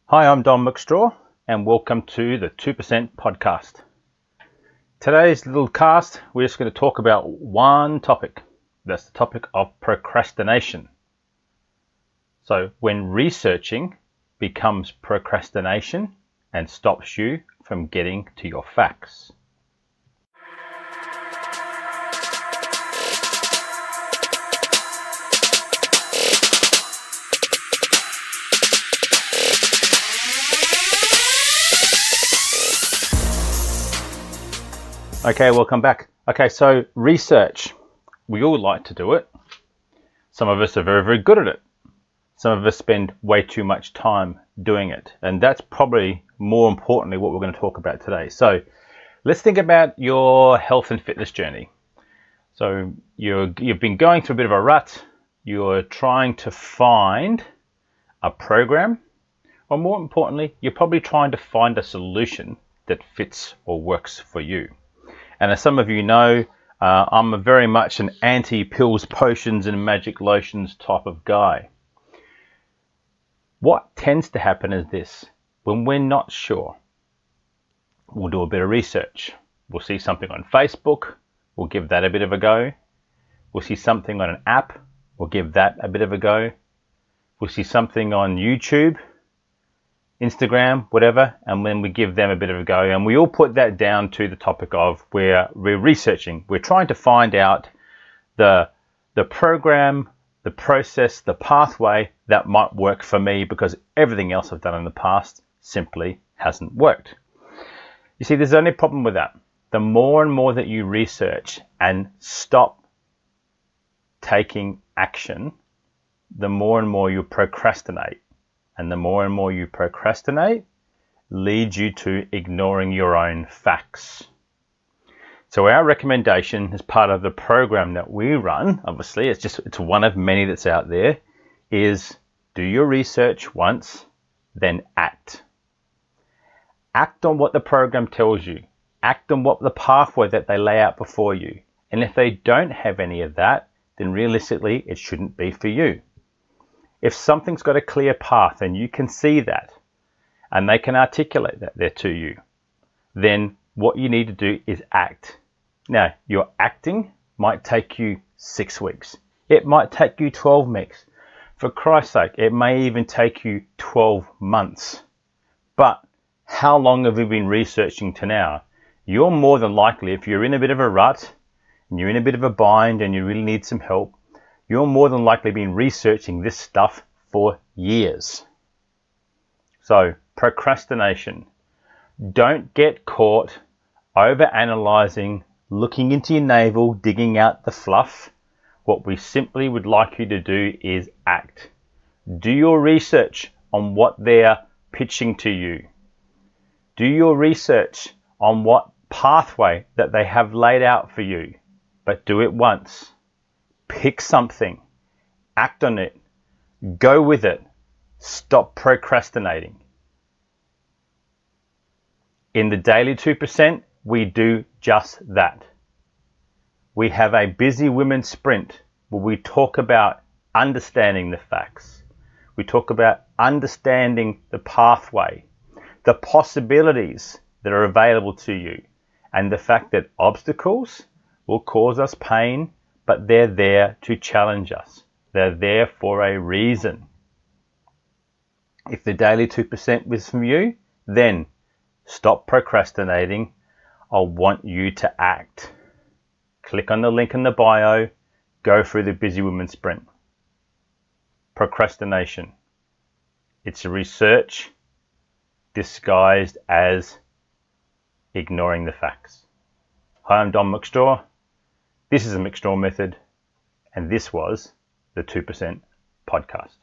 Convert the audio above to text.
Hi, I'm Don McStraw and welcome to the 2% podcast. Today's little cast, we're just going to talk about one topic. That's the topic of procrastination. So when researching becomes procrastination and stops you from getting to your facts. Okay, welcome back. Okay, so research. We all like to do it. Some of us are very, very good at it. Some of us spend way too much time doing it. And that's probably more importantly what we're going to talk about today. So let's think about your health and fitness journey. So you've been going through a bit of a rut. You're trying to find a program. Or more importantly, you're probably trying to find a solution that fits or works for you. And as some of you know, I'm very much an anti-pills, potions and magic lotions type of guy. What tends to happen is this. When we're not sure, we'll do a bit of research. We'll see something on Facebook. We'll give that a bit of a go. We'll see something on an app. We'll give that a bit of a go. We'll see something on YouTube, Instagram, whatever, and then we give them a bit of a go. And we all put that down to the topic of where we're researching. We're trying to find out the program, the process, the pathway that might work for me because everything else I've done in the past simply hasn't worked. You see, there's only a problem with that. The more and more that you research and stop taking action, the more and more you procrastinate. And the more and more you procrastinate leads you to ignoring your own facts. So our recommendation as part of the program that we run, obviously it's one of many that's out there, is do your research once, then act. Act on what the program tells you. Act on what the pathway that they lay out before you. And if they don't have any of that, then realistically it shouldn't be for you. If something's got a clear path and you can see that and they can articulate that there to you, then what you need to do is act. Now, your acting might take you 6 weeks. It might take you 12 weeks. For Christ's sake, it may even take you 12 months. But how long have you been researching to now? You're more than likely, if you're in a bit of a rut and you're in a bit of a bind and you really need some help, you're more than likely been researching this stuff for years. So, procrastination. Don't get caught over-analyzing, looking into your navel, digging out the fluff. What we simply would like you to do is act. Do your research on what they're pitching to you. Do your research on what pathway that they have laid out for you, but do it once. Pick something, act on it, go with it, stop procrastinating. In the Daily 2%, we do just that. We have a busy women's sprint where we talk about understanding the facts. We talk about understanding the pathway, the possibilities that are available to you, and the fact that obstacles will cause us pain, but they're there to challenge us. They're there for a reason. If the Daily 2% was from you, then stop procrastinating. I want you to act. Click on the link in the bio. Go through the Busy Women Sprint. Procrastination. It's research disguised as ignoring the facts. Hi, I'm Don McStraw. This is the McStraw Method, and this was the 2% podcast.